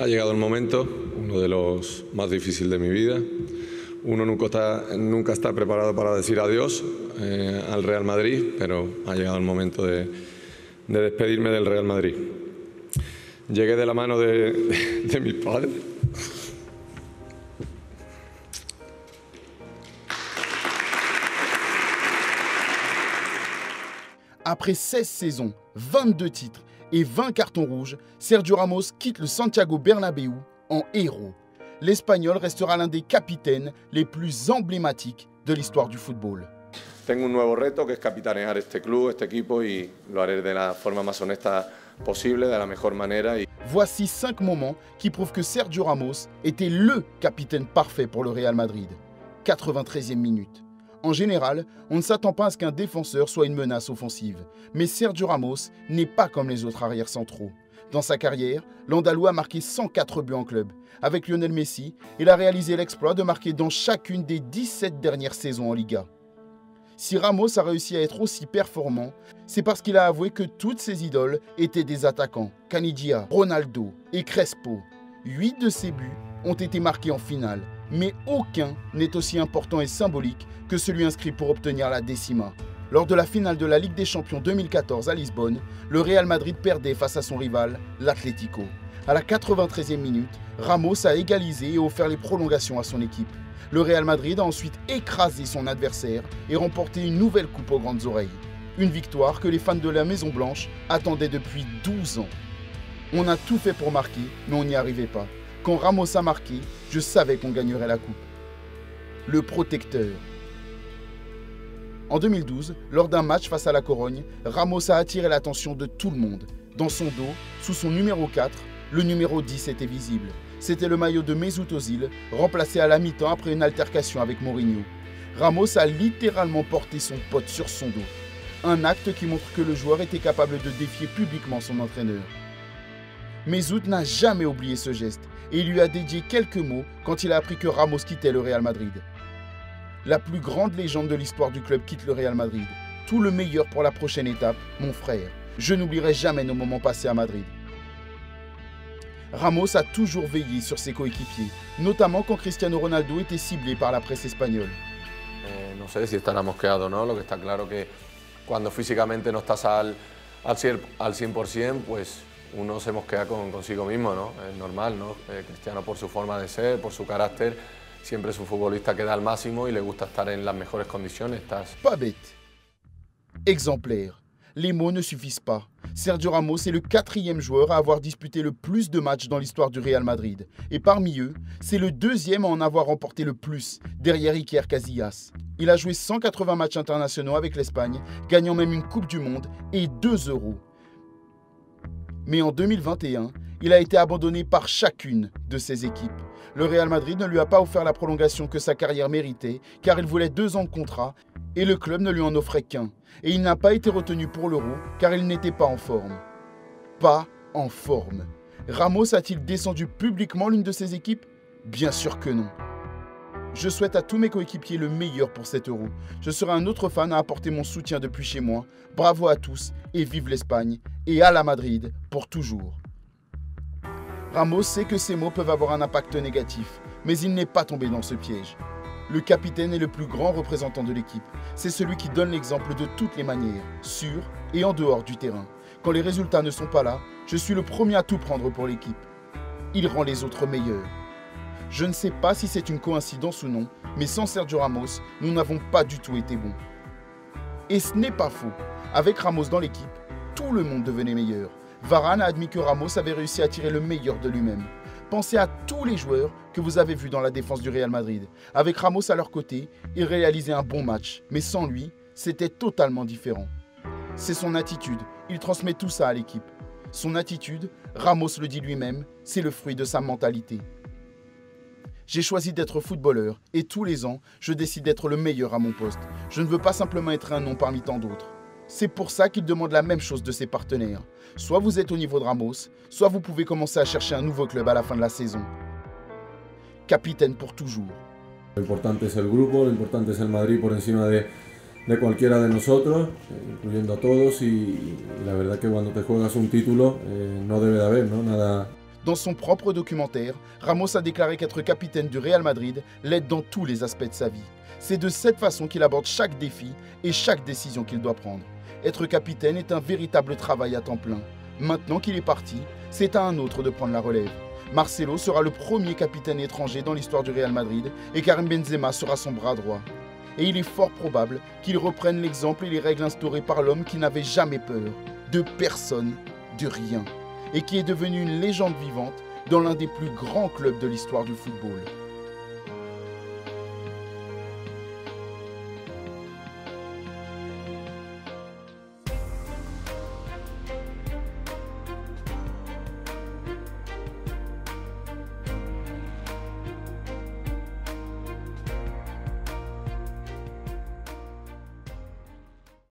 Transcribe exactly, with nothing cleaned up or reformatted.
Ha llegado el momento, uno de los más difíciles de mi vida. Uno nunca está, nunca está preparado para decir adiós eh, al Real Madrid, pero ha llegado el momento de, de despedirme del Real Madrid. Llegué de la mano de, de, de mis padres. Après seize saisons, vingt-deux titres et vingt cartons rouges, Sergio Ramos quitte le Santiago Bernabéu en héros. L'Espagnol restera l'un des capitaines les plus emblématiques de l'histoire du football. Tengo un nuevo reto que es capitanear este club, este equipo, y lo haré de la forma más honesta posible, de la mejor manera. Y... Voici cinq moments qui prouvent que Sergio Ramos était le capitaine parfait pour le Real Madrid. quatre-vingt-treizième minute. En général, on ne s'attend pas à ce qu'un défenseur soit une menace offensive. Mais Sergio Ramos n'est pas comme les autres arrières centraux. Dans sa carrière, l'Andalou a marqué cent quatre buts en club. Avec Lionel Messi, il a réalisé l'exploit de marquer dans chacune des dix-sept dernières saisons en Liga. Si Ramos a réussi à être aussi performant, c'est parce qu'il a avoué que toutes ses idoles étaient des attaquants. Canidia, Ronaldo et Crespo. Huit de ses buts ont été marqués en finale, mais aucun n'est aussi important et symbolique que celui inscrit pour obtenir la décima. Lors de la finale de la Ligue des Champions deux mille quatorze à Lisbonne, le Real Madrid perdait face à son rival, l'Atlético. À la quatre-vingt-treizième minute, Ramos a égalisé et offert les prolongations à son équipe. Le Real Madrid a ensuite écrasé son adversaire et remporté une nouvelle coupe aux grandes oreilles. Une victoire que les fans de la Maison Blanche attendaient depuis douze ans. On a tout fait pour marquer, mais on n'y arrivait pas. Quand Ramos a marqué, je savais qu'on gagnerait la coupe. Le protecteur. En deux mille douze, lors d'un match face à la Corogne, Ramos a attiré l'attention de tout le monde. Dans son dos, sous son numéro quatre, le numéro dix était visible. C'était le maillot de Mesut Ozil, remplacé à la mi-temps après une altercation avec Mourinho. Ramos a littéralement porté son pote sur son dos. Un acte qui montre que le joueur était capable de défier publiquement son entraîneur. Mesut n'a jamais oublié ce geste et il lui a dédié quelques mots quand il a appris que Ramos quittait le Real Madrid. La plus grande légende de l'histoire du club quitte le Real Madrid. Tout le meilleur pour la prochaine étape, mon frère. Je n'oublierai jamais nos moments passés à Madrid. Ramos a toujours veillé sur ses coéquipiers, notamment quand Cristiano Ronaldo était ciblé par la presse espagnole. Eh, no sé si estará mosqueado o no, lo que está claro que cuando físicamente no estás al, al cien por cien, pues uno se mosquea con, consigo mismo, ¿no? Es normal, ¿no? Eh, Cristiano, por su forma de ser, por su carácter, siempre es un futbolista que da al máximo y le gusta estar en las mejores condiciones. Estás... Pas bête. Exemplaire. Les mots ne suffisent pas. Sergio Ramos est le quatrième joueur à avoir disputé le plus de matchs dans l'histoire du Real Madrid. Et parmi eux, c'est le deuxième à en avoir remporté le plus, derrière Iker Casillas. Il a joué cent quatre-vingts matchs internationaux avec l'Espagne, gagnant même une Coupe du Monde et deux euros. Mais en deux mille vingt et un, il a été abandonné par chacune de ses équipes. Le Real Madrid ne lui a pas offert la prolongation que sa carrière méritait, car il voulait deux ans de contrat, et le club ne lui en offrait qu'un. Et il n'a pas été retenu pour l'Euro, car il n'était pas en forme. Pas en forme. Ramos a-t-il descendu publiquement l'une de ses équipes? Bien sûr que non. Je souhaite à tous mes coéquipiers le meilleur pour cet Euro. Je serai un autre fan à apporter mon soutien depuis chez moi. Bravo à tous et vive l'Espagne. Et à la Madrid pour toujours. Ramos sait que ces mots peuvent avoir un impact négatif, mais il n'est pas tombé dans ce piège. Le capitaine est le plus grand représentant de l'équipe. C'est celui qui donne l'exemple de toutes les manières, sur et en dehors du terrain. Quand les résultats ne sont pas là, je suis le premier à tout prendre pour l'équipe. Il rend les autres meilleurs. Je ne sais pas si c'est une coïncidence ou non, mais sans Sergio Ramos, nous n'avons pas du tout été bons. Et ce n'est pas faux. Avec Ramos dans l'équipe, tout le monde devenait meilleur. Varane a admis que Ramos avait réussi à tirer le meilleur de lui-même. Pensez à tous les joueurs que vous avez vus dans la défense du Real Madrid. Avec Ramos à leur côté, ils réalisaient un bon match. Mais sans lui, c'était totalement différent. C'est son attitude. Il transmet tout ça à l'équipe. Son attitude, Ramos le dit lui-même, c'est le fruit de sa mentalité. J'ai choisi d'être footballeur et tous les ans, je décide d'être le meilleur à mon poste. Je ne veux pas simplement être un nom parmi tant d'autres. C'est pour ça qu'il demande la même chose de ses partenaires. Soit vous êtes au niveau de Ramos, soit vous pouvez commencer à chercher un nouveau club à la fin de la saison. Capitaine pour toujours. Lo importante es el grupo, lo importante es el Madrid por encima de, de cualquiera de nosotros, incluyendo a todos, y, y la verdad que cuando te juegas un título eh, no debe de haber, ¿no? Nada, Dans son propre documentaire, Ramos a déclaré qu'être capitaine du Real Madrid l'aide dans tous les aspects de sa vie. C'est de cette façon qu'il aborde chaque défi et chaque décision qu'il doit prendre. Être capitaine est un véritable travail à temps plein. Maintenant qu'il est parti, c'est à un autre de prendre la relève. Marcelo sera le premier capitaine étranger dans l'histoire du Real Madrid et Karim Benzema sera son bras droit. Et il est fort probable qu'il reprenne l'exemple et les règles instaurées par l'homme qui n'avait jamais peur, de personne, de rien, et qui est devenu une légende vivante dans l'un des plus grands clubs de l'histoire du football.